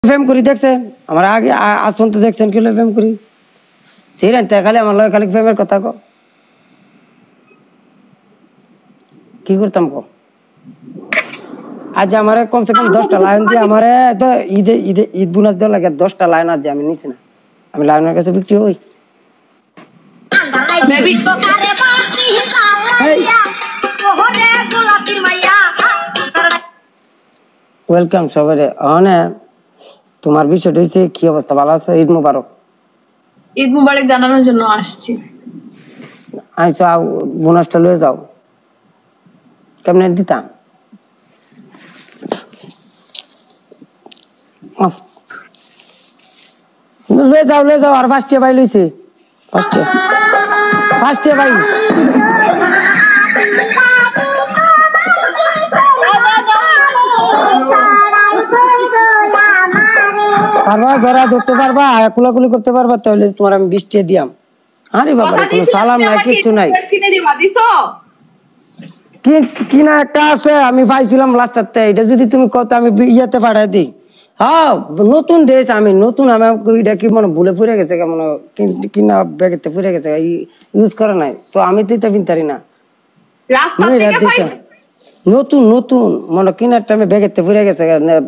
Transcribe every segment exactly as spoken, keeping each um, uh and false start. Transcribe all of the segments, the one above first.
ফেম করি দেখছেন আমার আগে আজ পর্যন্ত দেখছেন কি ফেম করি সেরেন তাই খালি আমার লয় খালি ফেমের কথা কো কি করতাম কো আজ আমার কমসে কম দশটা লাইন দিয়ে আমার তো ঈদে ঈদে ঈদ বোনাস দেওয়া লাগে দশটা লাইন আজ আমি নিছি না আমি লাইনের কাছে বিক্রি হই ওয়েলকাম সবারে অনে তোমার বিষয়টা হচ্ছে কি অবস্থা ভালো আছো ঈদ মুবারক ঈদ মুবারক জানানোর জন্য আসছি আইসো বোনাসটা লয়ে যাও কেমনে দিতাম লয়ে যাও লয়ে যাও আর ফার্স্টে পাই লইছে ফার্স্টে ফার্স্টে পাই পারবা যারা ধরতে পারবা কুলাকুলি করতে পারবা তাহলে তোমার আমি বিশ টাকা দিয়াম আরে বাবা কোনো সালাম নাই কিছু নাই কিনা একটা আছে আমি পাইছিলাম লাস্টারতে এটা যদি তুমি কত আমি ইয়েতে পাঠাই দিই হ্যাঁ নতুন ড্রেস আমি নতুন আমি এটা কি মনে ভুলে ফুরে গেছে কেমন কিনা ব্যাগেতে ফুরে গেছে ইউজ করা নাই তো আমি তো এটা পিনতারি না নতুন নতুন মনে কিনার টাইমে ব্যাগেতে ফুরে গেছে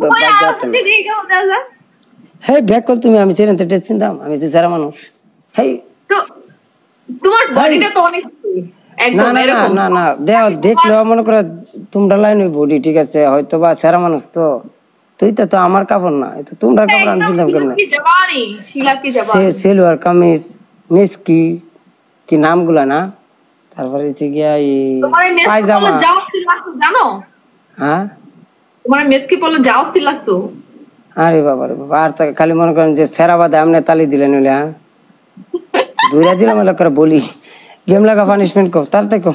হেই ব্যাগ কল তুমি আমি সেরেন ড্রেস কিনতাম আমি সারা মানুষ হেই তোমার বডিটা তো অনেক একদম এরকম না না দেও দেখলে মনে করে তোমরা লাইন ওই বডি ঠিক আছে হয়তো বা সারা মানুষ তো তুই তো তো আমার কাপড় না এটা তোমরা কাপড় আমি কিনতাম কেমনে কি জবানি শিলা কি জবানি সে সেলওয়ার কামিজ মিসকি কি নামগুলা না তারপরে হচ্ছে গিয়া এই পায়জামা জাওয়াস্তি লাগতো জানো হ্যাঁ তোমার মেসকি পড়লে জাওয়াস্তি লাগতো আরে বাবা রে বাবা আর তো খালি মনে করেন যে সেরা বাদে আমনে তালি দিলেন হইলে হ্যাঁ দুইরা দিলাম এলা করে বলি গেম লাগা পানিশমেন্ট কো তার দেখো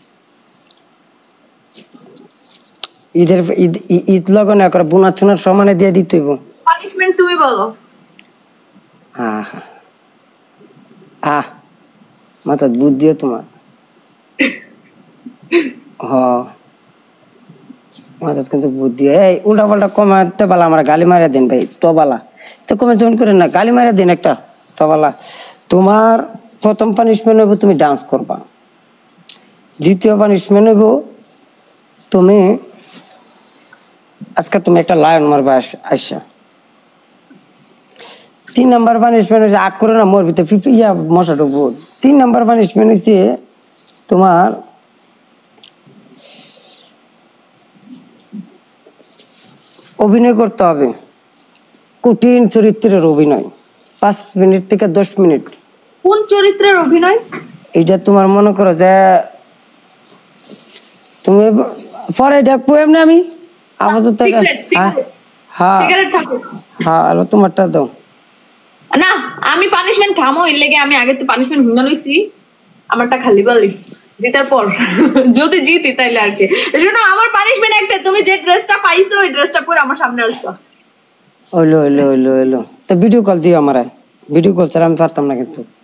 ঈদের ঈদ ঈদ লগনে করে বোনা চুনার সমানে দিয়ে দিতে হইব পানিশমেন্ট তুমি বলো হ্যাঁ আহ মাথা বুদ্ধিও তোমার হ মাথা কিন্তু বুদ্ধি এই উল্টা পাল্টা কমাতে বালা আমরা গালি মারিয়া দিন ভাই তো বালা তো কমে জয়েন করেন না গালি মারিয়া দিন একটা তো বালা তোমার প্রথম পানিশমেন্ট হইব তুমি ডান্স করবা দ্বিতীয় পানিশমেন্ট হইব তুমি আজকে তুমি একটা লায়ন মারবা আইসা তিন নাম্বার পানিশমেন্ট হচ্ছে আগ করে না মোর ভিতরে ফিফি ইয়া মশা ঢুকবো তিন নাম্বার পানিশমেন্ট হচ্ছে তোমার অভিনয় করতে হবে কঠিন চরিত্রের অভিনয় পাঁচ মিনিট থেকে দশ মিনিট কোন চরিত্রের অভিনয় এটা তোমার মনে করো যে তুমি পরে এটা পোয়েম না আমি আপাতত হ্যাঁ হ্যাঁ হ্যাঁ আলো তোমারটা দাও না আমি পানিশমেন্ট খামো এর লেগে আমি আগে তো পানিশমেন্ট হুঙ্গা লইছি আমারটা খালি বলি যেটার পর যদি জিতি তাইলে আর কি শুনো আমার পানিশমেন্ট একটা তুমি যে ড্রেসটা পাইছো ওই ড্রেসটা পরে আমার সামনে আসছো ওইলো ওইলো ওইলো ওইলো তো ভিডিও কল দিও আমারে ভিডিও কল ছাড়া আমি পারতাম না কিন্তু